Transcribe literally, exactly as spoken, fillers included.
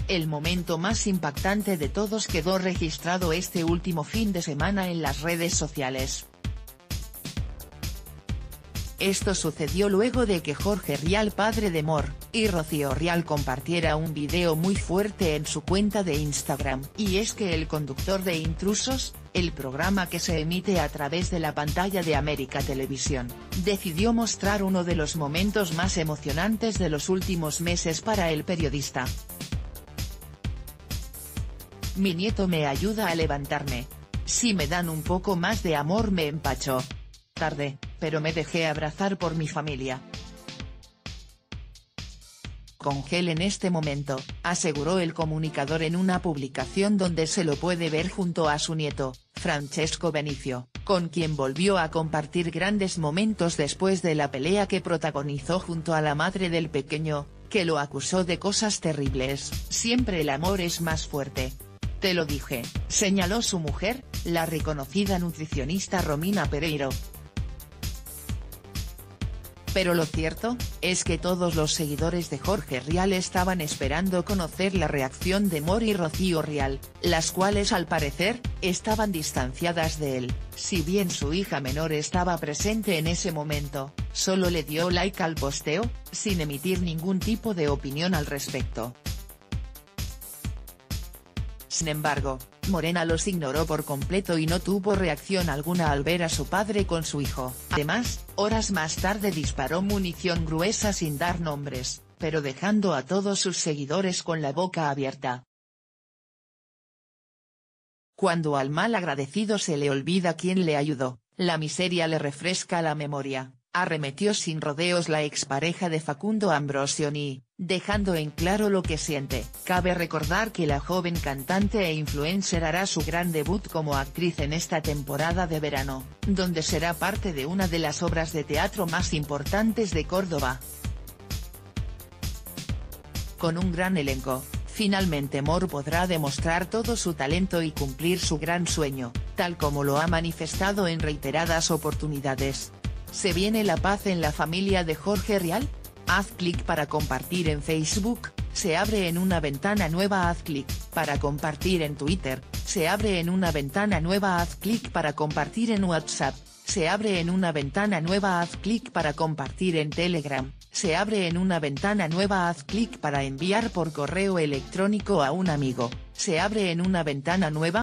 El momento más impactante de todos quedó registrado este último fin de semana en las redes sociales. Esto sucedió luego de que Jorge Rial, padre de Mor y Rocío Rial, compartiera un video muy fuerte en su cuenta de Instagram. Y es que el conductor de Intrusos, el programa que se emite a través de la pantalla de América Televisión, decidió mostrar uno de los momentos más emocionantes de los últimos meses para el periodista. Mi nieto me ayuda a levantarme. Si me dan un poco más de amor me empacho. Tarde, pero me dejé abrazar por mi familia. Congel en este momento, aseguró el comunicador en una publicación donde se lo puede ver junto a su nieto, Francesco Benicio, con quien volvió a compartir grandes momentos después de la pelea que protagonizó junto a la madre del pequeño, que lo acusó de cosas terribles. Siempre el amor es más fuerte. Te lo dije, señaló su mujer, la reconocida nutricionista Romina Pereiro. Pero lo cierto, es que todos los seguidores de Jorge Rial estaban esperando conocer la reacción de Mor y Rocío Rial, las cuales al parecer, estaban distanciadas de él. Si bien su hija menor estaba presente en ese momento, solo le dio like al posteo, sin emitir ningún tipo de opinión al respecto. Sin embargo, Morena los ignoró por completo y no tuvo reacción alguna al ver a su padre con su hijo. Además, horas más tarde disparó munición gruesa sin dar nombres, pero dejando a todos sus seguidores con la boca abierta. Cuando al mal agradecido se le olvida quién le ayudó, la miseria le refresca la memoria, arremetió sin rodeos la expareja de Facundo Ambrosioni, dejando en claro lo que siente. Cabe recordar que la joven cantante e influencer hará su gran debut como actriz en esta temporada de verano, donde será parte de una de las obras de teatro más importantes de Córdoba. Con un gran elenco, finalmente Mor podrá demostrar todo su talento y cumplir su gran sueño, tal como lo ha manifestado en reiteradas oportunidades. ¿Se viene la paz en la familia de Jorge Rial? Haz clic para compartir en Facebook, se abre en una ventana nueva. Haz clic para compartir en Twitter, se abre en una ventana nueva. Haz clic para compartir en WhatsApp, se abre en una ventana nueva. Haz clic para compartir en Telegram, se abre en una ventana nueva. Haz clic para enviar por correo electrónico a un amigo, se abre en una ventana nueva.